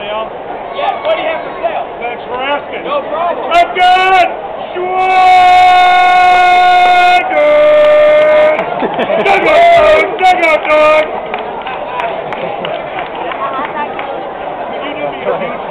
sale? Yeah, what do you have for sale? Thanks for asking. No problem. I've got Schwager! Dugout dog! How'd that go? Could you do me a huge